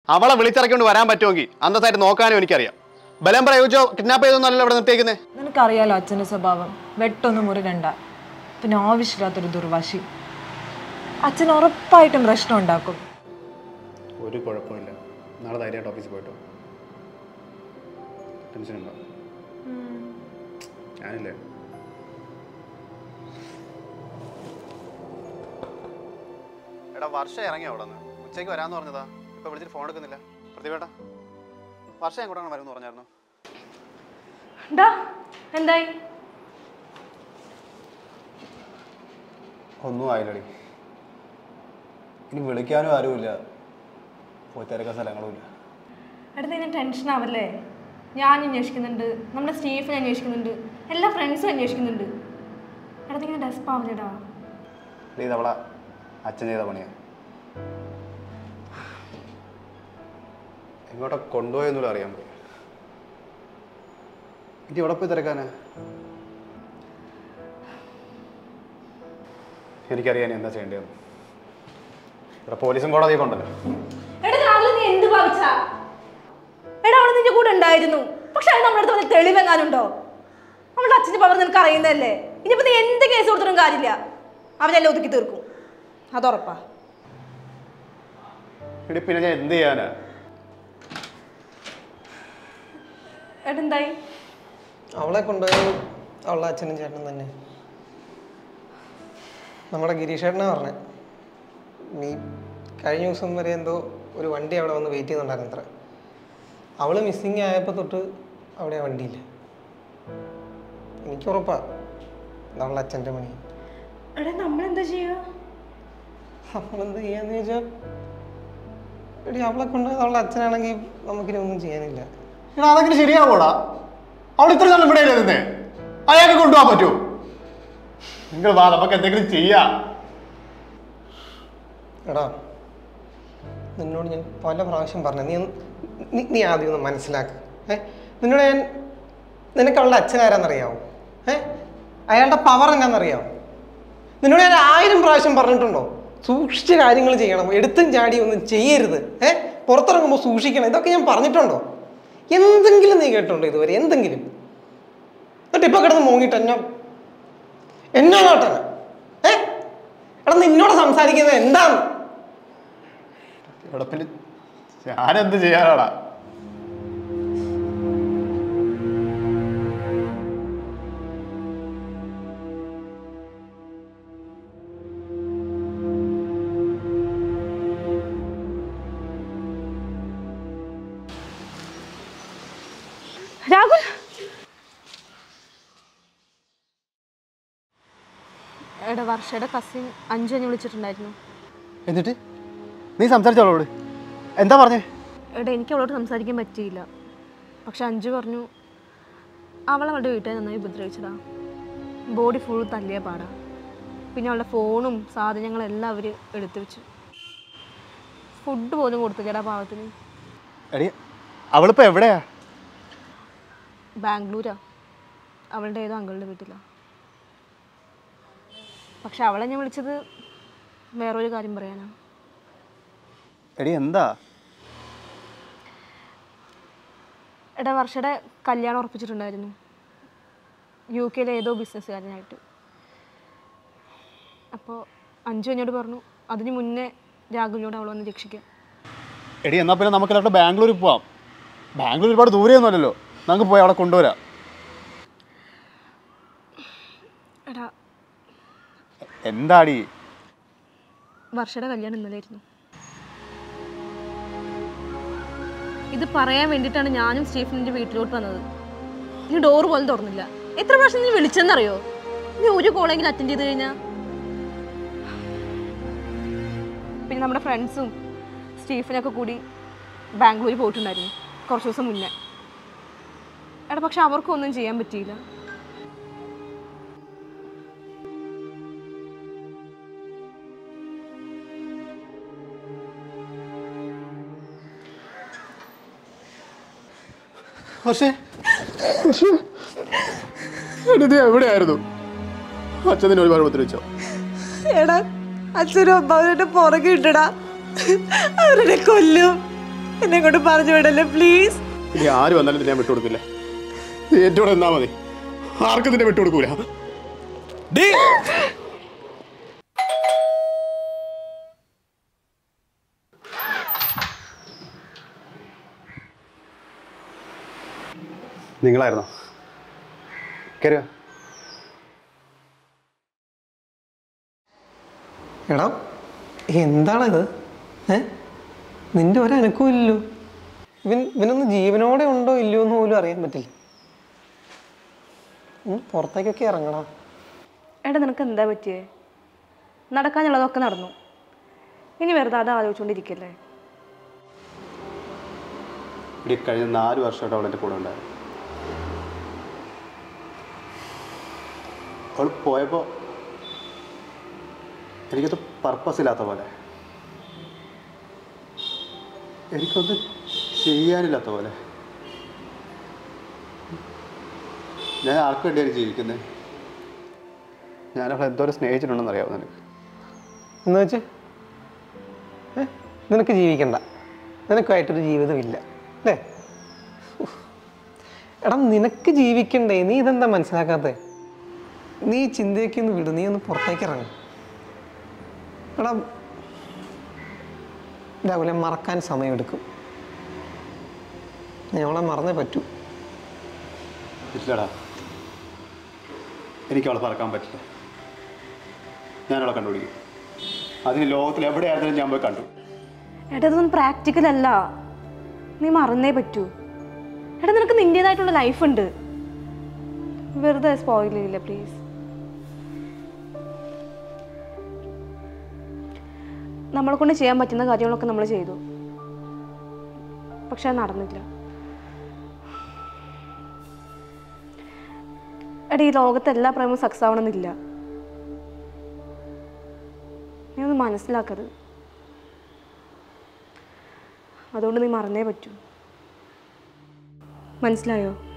അവളെ വിളിച്ചിറക്കൊണ്ട് വരാൻ പറ്റുമെങ്കിൽ അന്നത്തായിട്ട് നോക്കാനും എനിക്കറിയാം. ബലം പ്രയോഗിച്ചോ കിഡ്നാപ്പ് ചെയ്തൊന്നല്ലോ ഇവിടെ നിർത്തിയേക്കുന്നത്. നിനക്കറിയാലോ അച്ഛൻ്റെ സ്വഭാവം, വെട്ടൊന്നും മുറി രണ്ട, പിന്നെ ആവശ്യമില്ലാത്തൊരു ദുർവാശി. അച്ഛൻ ഉറപ്പായിട്ടും പ്രശ്നം ഉണ്ടാക്കും. ഒരു കുഴപ്പമില്ല, നാളെ ധൈര്യമായിട്ട് ഓഫീസിൽ പോയിട്ടോ. ടെൻഷൻ ഉണ്ടോ? ഞാനില്ലേ. എടാ വർഷ ഇറങ്ങി അവിടെ നിന്ന് ഉച്ചയ്ക്ക് വരാമെന്ന് പറഞ്ഞതാ. ഇപ്പൊ വിളിച്ചിട്ട് ഫോൺ എടുക്കുന്നില്ല. പ്രതിവേട്ടാ വർഷം എങ്ങോട്ടാണ് വരുമെന്ന് പറഞ്ഞായിരുന്നു. എന്തായി? ഒന്നും ആയില്ലടി. ഇനി വിളിക്കാനും ആരുമില്ല, പോയി തിരക്കാൻ സ്ഥലങ്ങളുമില്ല. അടുത്ത ഇനി ടെൻഷൻ ആവല്ലേ? ഞാൻ അന്വേഷിക്കുന്നുണ്ട്, നമ്മുടെ സ്റ്റീഫൻ അന്വേഷിക്കുന്നുണ്ട്, എല്ലാ ഫ്രണ്ട്സും അന്വേഷിക്കുന്നുണ്ട്. അടുത്ത് ഇങ്ങനെ ഡെസ്പ് ആവില്ലടാ. ഇതവളെ അച്ഛൻ ചെയ്ത പണിയാ. എങ്ങോട്ടാ കൊണ്ടുപോയെന്നൂടെ അറിയാൻ പോയി. ഇനി എവിടെ പോയി തിരക്കാനാ? എനിക്കറിയാൻ എന്താ ചെയ്യേണ്ടതെന്ന്. ഇവിടെ പോലീസും കോടതിയൊക്കെ ഉണ്ടല്ലോ. നീ എന്ത് ഭാവിച്ചാ? എടാ അവള് നിന്റെ കൂടെ ഉണ്ടായിരുന്നു, പക്ഷെ അത് നമ്മുടെ അടുത്ത് തെളിവെങ്ങാനുണ്ടോ? അവളുടെ അച്ഛൻ്റെ പവർ നിനക്ക് അറിയുന്നതല്ലേ. ഇനിയിപ്പോ നീ എന്ത് കേസ് കൊടുത്തിട്ടും കാര്യമില്ല, അവരെല്ലാം ഒതുക്കി തീർക്കും, അതുറപ്പാ. എടി പിന്നെ ഞാൻ എന്ത് ചെയ്യാനാ? എന്തായി? അവളെ കൊണ്ടുപോയത് അവളുടെ അച്ഛനും ചേട്ടനും തന്നെ. നമ്മുടെ ഗിരീഷേട്ടനാ പറഞ്ഞത്. നീ കഴിഞ്ഞ ദിവസം വരെ എന്തോ ഒരു വണ്ടി അവിടെ വന്ന് വെയിറ്റ് ചെയ്യുന്നുണ്ടായിരുന്നു അത്ര. അവള് മിസ്സിങ് ആയപ്പോൾ തൊട്ട് അവിടെ ആ വണ്ടിയില്ല. എനിക്കുറപ്പാ അവളുടെ അച്ഛൻ്റെ പണി. നമ്മളെന്താ ചെയ്യുക? നമ്മളെന്ത് ചെയ്യാന്ന് ചോദിച്ചാൽ എടി അവളെ കൊണ്ടുപോയത് അവളുടെ അച്ഛനാണെങ്കിൽ നമുക്കിനി ഒന്നും ചെയ്യാനില്ല. അതെങ്ങനെ ശരിയാവൂടാ? അവൾ ഇത്ര നല്ല ഇവിടെ ഇരുന്നേ, അയാൾക്ക് കൊണ്ടുപോകാൻ പറ്റുമോ? നിങ്ങൾ വാ, നമുക്ക് എന്തെങ്കിലും ചെയ്യാം. എടാ നിന്നോട് ഞാൻ പല പ്രാവശ്യം പറഞ്ഞു, നീ ആദ്യം ഒന്ന് മനസ്സിലാക്കുക. നിന്നോട് ഞാൻ, നിനക്ക് അവളുടെ അച്ഛനാരാന്നറിയാവോ? അയാളുടെ പവർ എന്നാന്നറിയാവോ? നിന്നോട് ഞാൻ 1000 പ്രാവശ്യം പറഞ്ഞിട്ടുണ്ടോ സൂക്ഷിച്ച കാര്യങ്ങൾ ചെയ്യണം, എടുത്തും ചാടി ഒന്നും ചെയ്യരുത്, പുറത്തിറങ്ങുമ്പോൾ സൂക്ഷിക്കണം, ഇതൊക്കെ ഞാൻ പറഞ്ഞിട്ടുണ്ടോ? എന്തെങ്കിലും നീ കേട്ടുണ്ടോ ഇതുവരെ? എന്തെങ്കിലും? എന്നിട്ട് ഇപ്പൊ കിടന്ന് മോങ്ങിട്ട് എന്നോട്ടാണ് എടാ നിന്നോട് സംസാരിക്കുന്നത് എന്താണ്? ഞാനെന്ത് ചെയ്യാനാടാ? രാഹുൽ, എടാ വർഷയുടെ കസിൻ അഞ്ജു എന്നെ വിളിച്ചിട്ടുണ്ടായിരുന്നു. എന്നിട്ട് നീ സംസാരിച്ചോളോട്? എന്താ പറഞ്ഞേ? എടാ എനിക്ക് അവളോട് സംസാരിക്കാൻ പറ്റിയില്ല, പക്ഷെ അഞ്ജു പറഞ്ഞു അവളുടെ വീട്ടിൽ നന്നായി ഉപദ്രവിച്ചടാ. ബോഡി ഫുൾ തല്ലിയ പാടാ. പിന്നെ അവളുടെ ഫോണും സാധനങ്ങളും എല്ലാം അവർ എടുത്തു വെച്ചു. ഫുഡ് പോലും കൊടുത്തില്ലടാ പാവത്തിന്. എടി അവളിപ്പോ എവിടെയാ? ബാംഗ്ലൂരാ, അവളുടെ ഏതോ അങ്കിളുടെ വീട്ടിലാ. പക്ഷെ അവളെ ഞാൻ വിളിച്ചത് വേറൊരു കാര്യം പറയാനാ. എടി എന്താ? എടാ വർഷയുടെ കല്യാണം ഉറപ്പിച്ചിട്ടുണ്ടായിരുന്നു UK ഏതോ ബിസിനസ്സുകാരനായിട്ട്. അപ്പോൾ അഞ്ജു എന്നോട് പറഞ്ഞു അതിന് മുന്നേ രാഹുലിനോട് അവൾ വന്ന് രക്ഷിക്കാം. എടി എന്നാൽ പിന്നെ നമുക്ക് ബാംഗ്ലൂരിൽ പോവാം. ബാംഗ്ലൂർ ഒരുപാട് ദൂരെയൊന്നുമല്ലല്ലോ, നമുക്ക് പോയി അവിടെ കൊണ്ടുവരാം. എടാ എന്താടി? വർഷയുടെ കല്യാണം ഇന്നലെയായിരുന്നു. ഇത് പറയാൻ വേണ്ടിയിട്ടാണ് ഞാനും സ്റ്റീഫനിൻ്റെ വീട്ടിലോട്ട് വന്നത്. നീ ഡോർ പോലും തുറന്നില്ല. എത്ര പ്രാവശ്യം നീ വിളിച്ചെന്നറിയോ? നീ ഒരു കോളെങ്കിലും അറ്റൻഡ് ചെയ്ത് കഴിഞ്ഞാൽ. പിന്നെ നമ്മുടെ ഫ്രണ്ട്സും സ്റ്റീഫനൊക്കെ കൂടി ബാംഗ്ലൂരിൽ പോയിട്ടുണ്ടായിരുന്നു കുറച്ച് ദിവസം മുന്നേ. എടാ പക്ഷെ അവർക്കൊന്നും ചെയ്യാൻ പറ്റിയില്ല. എവിടെയായിരുന്നു? അച്ഛനെ ഒരുപാട് ഉപദ്രവിച്ചോ? എടാ അച്ഛനും അമ്മാവരുടെ പുറകെ ഇട്ടടാ, അവരുടെ കൊല്ലും. എന്നെ കൊണ്ട് പറഞ്ഞു വിടല്ലേ പ്ലീസ്. ഇനി ആര് വന്നാലും ഞാൻ വിട്ടുകൊടുക്കില്ല. നീ എൻ്റെ കൂടെ എന്നാ മതി, ആർക്കും നിന്നെ വിട്ടുകൊടുക്കൂല. നിങ്ങളായിരുന്നോ? കയറിയോ? എടാ എന്താണിത്? നിന്റെ ഒരനക്കവും ഇല്ലല്ലോ. ഇവനൊന്ന് ജീവനോടെ ഉണ്ടോ ഇല്ലയോ എന്ന് പോലും അറിയാൻ പറ്റില്ല. പുറത്തേക്കൊക്കെ ഇറങ്ങടാ. എടാ നിനക്ക് എന്താ പറ്റിയേ? നടക്കാനുള്ളതൊക്കെ നടന്നു, ഇനി വെറുതെ അത് ആലോചിച്ചുകൊണ്ടിരിക്കല്ലേ. ഇവിടെ കഴിഞ്ഞ 4 വർഷമായിട്ട് അവൾ എൻ്റെ കൂടെ ഉണ്ടായിരുന്നു. അവൾ പോയപ്പോൾ എനിക്കത് പർപ്പസ് ഇല്ലാത്ത പോലെ, എനിക്കൊന്നും ചെയ്യാനില്ലാത്ത പോലെ. ഞാൻ ആർക്ക് വേണ്ടിയാണ് ജീവിക്കുന്നത്? ഞാനവളെ എന്തോരം സ്നേഹിച്ചിട്ടുണ്ടെന്ന് അറിയാമോ നിനക്ക്? എന്ന് വെച്ച് നിനക്ക് ജീവിക്കണ്ട, നിനക്കായിട്ടൊരു ജീവിതമില്ല അല്ലേ? എടാ നിനക്ക് ജീവിക്കണ്ടേ? നീ ഇതെന്താ മനസ്സിലാക്കാത്തത്? നീ ചിന്തയൊക്കെ ഒന്ന് വിടും, നീ ഒന്ന് പുറത്തേക്ക് ഇറങ്ങും. എടാ രാവിലെ മറക്കാൻ സമയമെടുക്കും. ഞാൻ അവളെ മറന്നേ പറ്റൂ. ഇല്ലടാ, എനിക്ക് അവളെ പറക്കാൻ പറ്റില്ല. ഞാനവളെ കണ്ടുപിടിക്കും. അതിന് ലോകത്തിൽ എവിടെയായിരുന്നാലും ഞാൻ പോയി കണ്ടു. എടാ ഇതൊന്നും പ്രാക്ടിക്കൽ അല്ല, നീ മറന്നേ പറ്റൂ. എടാ നിനക്ക് നിൻ്റേതായിട്ടുള്ള ലൈഫ് ഉണ്ട്, വെറുതെ സ്പോയിൽ ചെയ്യില്ല പ്ലീസ്. നമ്മളെ കൊണ്ട് ചെയ്യാൻ പറ്റുന്ന കാര്യങ്ങളൊക്കെ നമ്മൾ ചെയ്തു, പക്ഷെ അത് നടന്നില്ല. എടാ ഈ ലോകത്ത് എല്ലാ പ്രേമവും സക്സസ് ആവണമെന്നില്ല, നീ ഒന്ന് മനസ്സിലാക്കരുത്. അതുകൊണ്ട് നീ മറന്നേ പറ്റൂ, മനസ്സിലായോ?